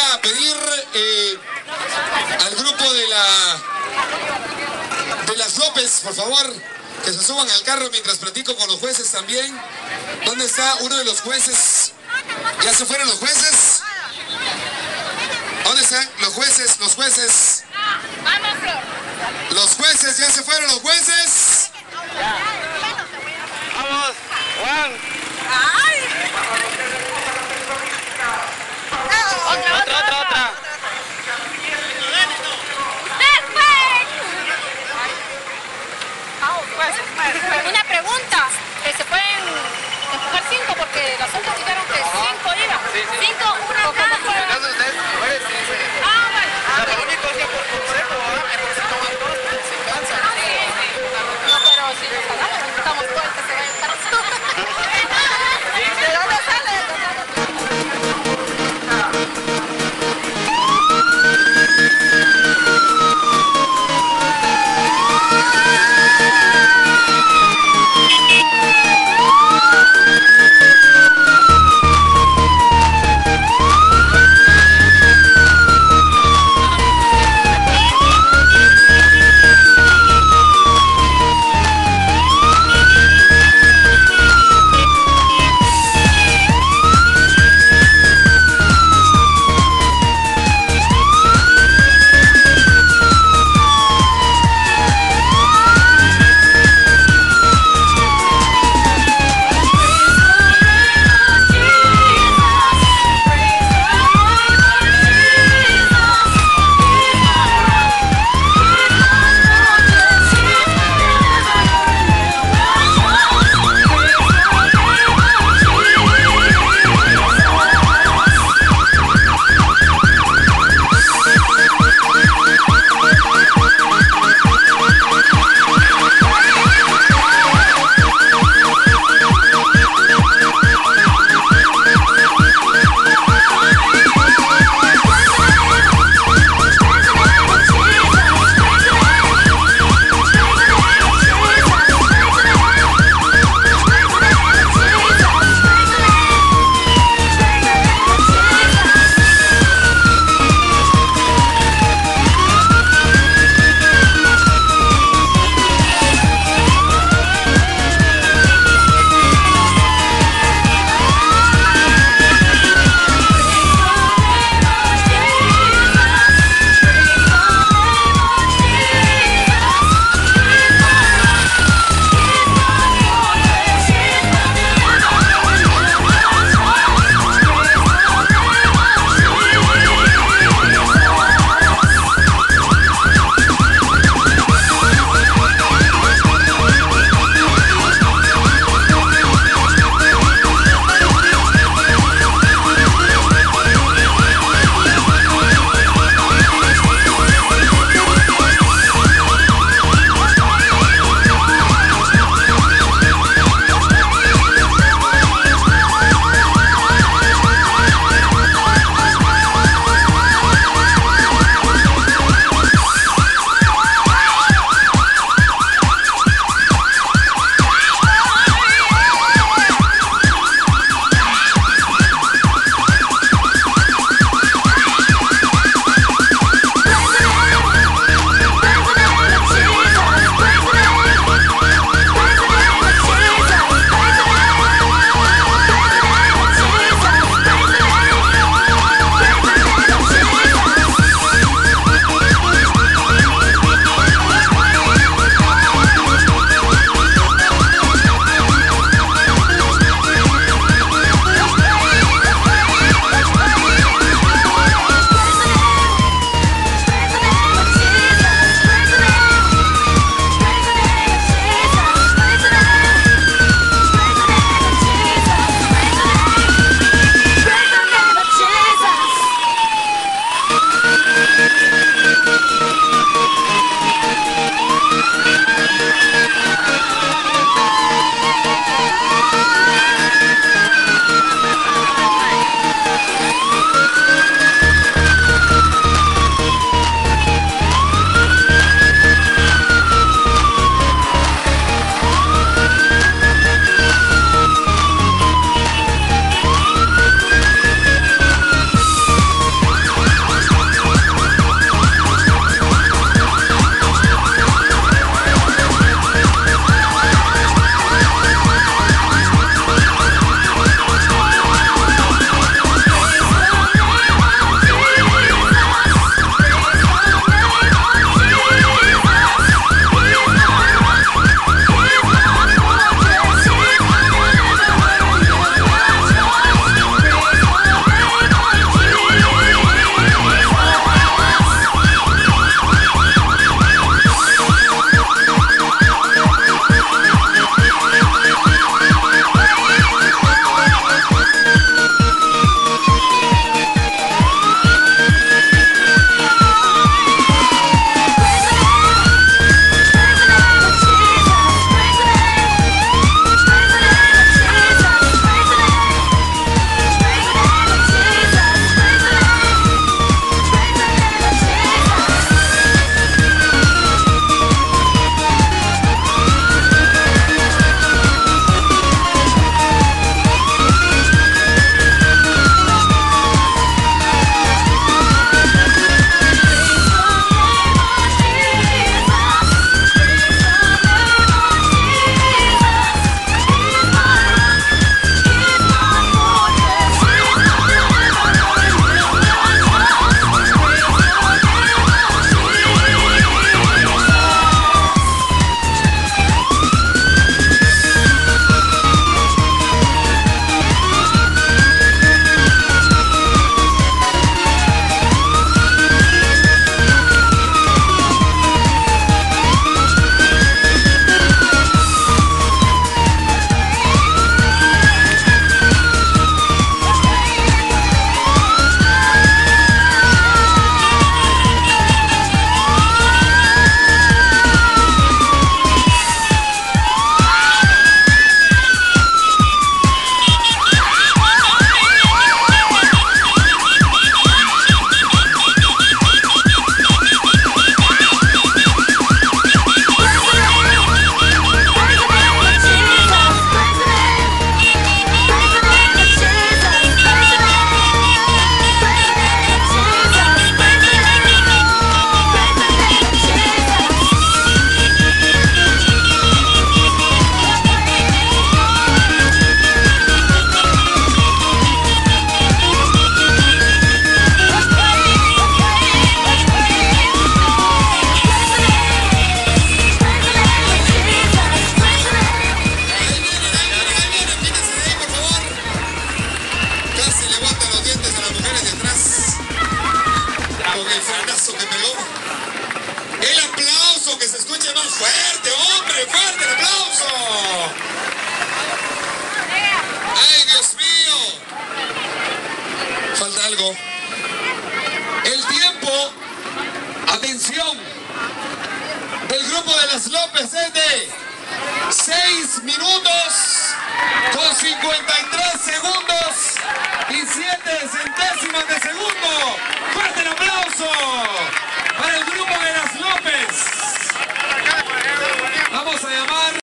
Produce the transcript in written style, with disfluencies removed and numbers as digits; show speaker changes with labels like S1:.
S1: a pedir al grupo de las López, por favor, que se suban al carro mientras platico con los jueces también. ¿Dónde está uno de los jueces? ¿Ya se fueron los jueces? ¿Dónde están los jueces? Los jueces. Los jueces, ¿ya se fueron los jueces?
S2: Vamos, Juan. Otra.
S3: Una pregunta, ¿se pueden empujar 5? Porque los otros dijeron que 5 iban. 5, una cada. Ah, vale.
S2: Lo único es que por consejo, mejor se toman dos, se cansan.
S3: No, pero si nos hagamos, estamos fuertes, se va a estar.
S1: con el frenazo que pegó. El aplauso, que se escuche más fuerte, hombre, fuerte el aplauso. Ay, Dios mío. Falta algo. El tiempo, atención, del grupo de las López es de 6 minutos con 53